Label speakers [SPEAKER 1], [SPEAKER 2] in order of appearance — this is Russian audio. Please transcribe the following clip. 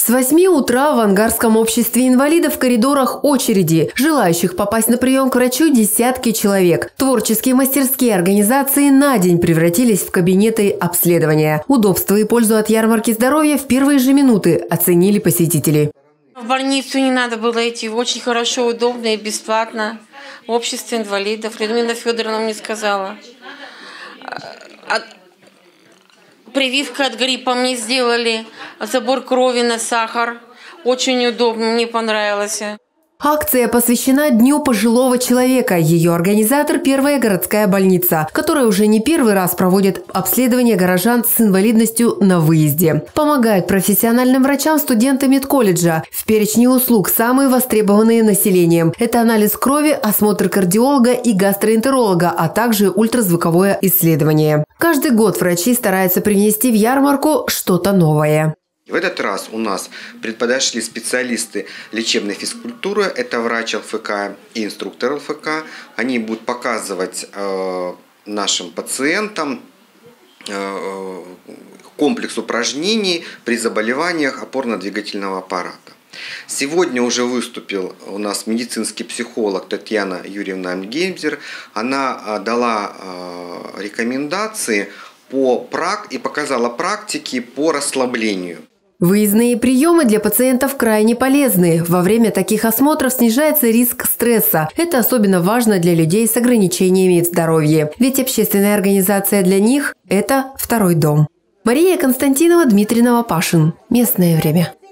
[SPEAKER 1] С 8 утра в Ангарском обществе инвалидов в коридорах очереди. Желающих попасть на прием к врачу десятки человек. Творческие мастерские организации на день превратились в кабинеты обследования. Удобство и пользу от ярмарки здоровья в первые же минуты оценили посетители.
[SPEAKER 2] В больницу не надо было идти. Очень хорошо, удобно и бесплатно. В обществе инвалидов. Людмила Федоровна мне сказала. Прививка от гриппа мне сделали, забор крови на сахар. Очень удобно, мне понравилось.
[SPEAKER 1] Акция посвящена Дню пожилого человека. Ее организатор – Первая городская больница, которая уже не первый раз проводит обследование горожан с инвалидностью на выезде. Помогает профессиональным врачам студенты медколледжа. В перечне услуг самые востребованные населением. Это анализ крови, осмотр кардиолога и гастроэнтеролога, а также ультразвуковое исследование. Каждый год врачи стараются привнести в ярмарку что-то новое.
[SPEAKER 3] В этот раз у нас подошли специалисты лечебной физкультуры, это врач ЛФК и инструктор ЛФК. Они будут показывать нашим пациентам комплекс упражнений при заболеваниях опорно-двигательного аппарата. Сегодня уже выступил у нас медицинский психолог Татьяна Юрьевна Геймзер. Она дала рекомендации и показала практики по расслаблению.
[SPEAKER 1] Выездные приемы для пациентов крайне полезны. Во время таких осмотров снижается риск стресса. Это особенно важно для людей с ограничениями в здоровье. Ведь общественная организация для них – это второй дом. Мария Константинова, Дмитрий Новопашин. Местное время.